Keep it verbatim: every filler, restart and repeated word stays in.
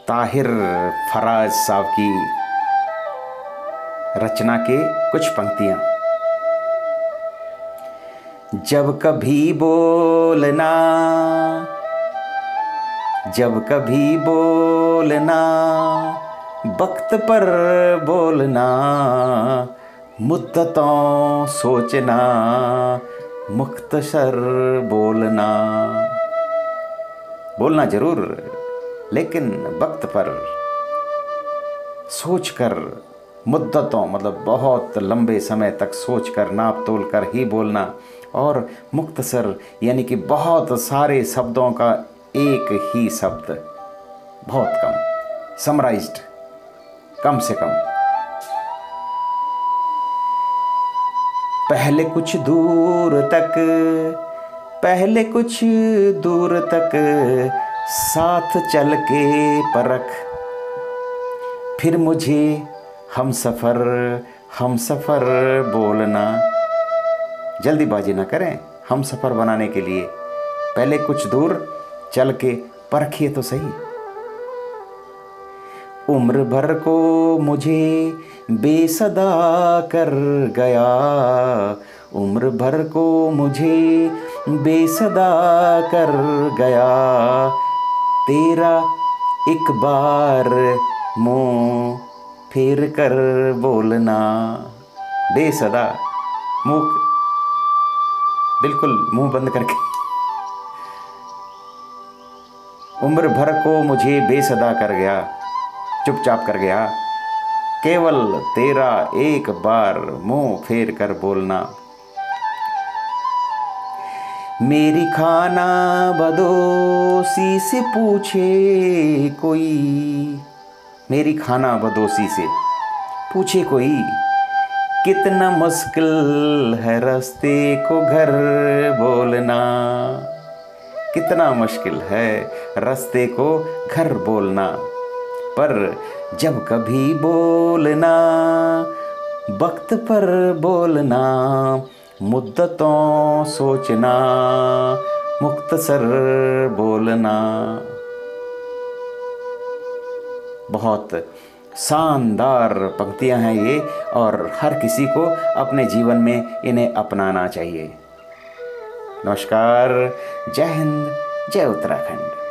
ताहिर फराज साहब की रचना के कुछ पंक्तियां। जब कभी बोलना, जब कभी बोलना, वक्त पर बोलना, मुद्दतों सोचना, मुख्तसर बोलना। बोलना जरूर, लेकिन वक्त पर सोचकर, मुद्दतों मतलब बहुत लंबे समय तक सोचकर, नाप तोल कर ही बोलना। और मुख्तसर यानी कि बहुत सारे शब्दों का एक ही शब्द, बहुत कम, समराइज्ड, कम से कम। पहले कुछ दूर तक, पहले कुछ दूर तक साथ चल के परख, फिर मुझे हम सफ़र हम सफ़र बोलना। जल्दीबाजी ना करें हम सफ़र बनाने के लिए, पहले कुछ दूर चल के परखिए तो सही। उम्र भर को मुझे बेसदा कर गया, उम्र भर को मुझे बेसदा कर गया, तेरा एक बार मुँह फेर कर बोलना। बेसदा, मुँह बिल्कुल मुंह बंद करके। उम्र भर को मुझे बेसदा कर गया, चुपचाप कर गया, केवल तेरा एक बार मुंह फेर कर बोलना। मेरी खाना बदोशी से पूछे कोई, मेरी खाना बदोशी से पूछे कोई, कितना मुश्किल है रास्ते को घर बोलना। कितना मुश्किल है रास्ते को घर बोलना। पर जब कभी बोलना, वक्त पर बोलना, मुद्दतों सोचना, मुख्तसर बोलना। बहुत शानदार पंक्तियां हैं ये, और हर किसी को अपने जीवन में इन्हें अपनाना चाहिए। नमस्कार, जय हिंद, जय उत्तराखंड।